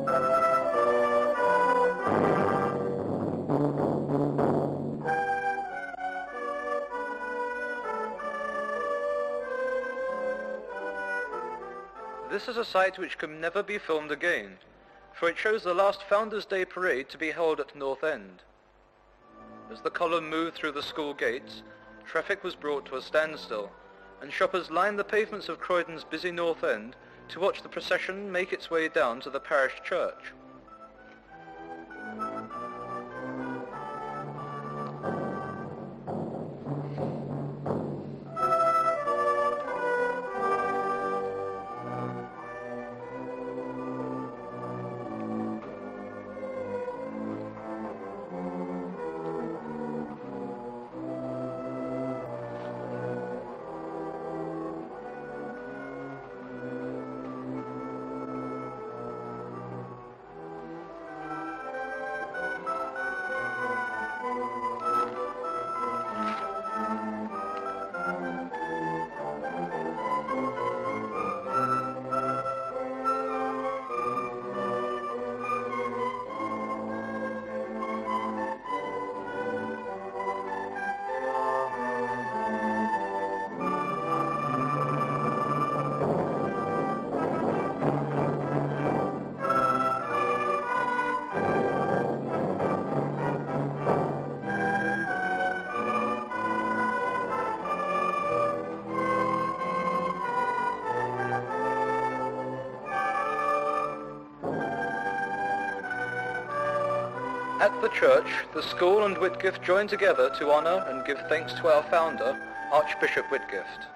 This is a sight which can never be filmed again, for it shows the last Founders' Day parade to be held at North End. As the column moved through the school gates, traffic was brought to a standstill, and shoppers lined the pavements of Croydon's busy North End to watch the procession make its way down to the parish church. At the church, the school and Whitgift join together to honour and give thanks to our founder, Archbishop Whitgift.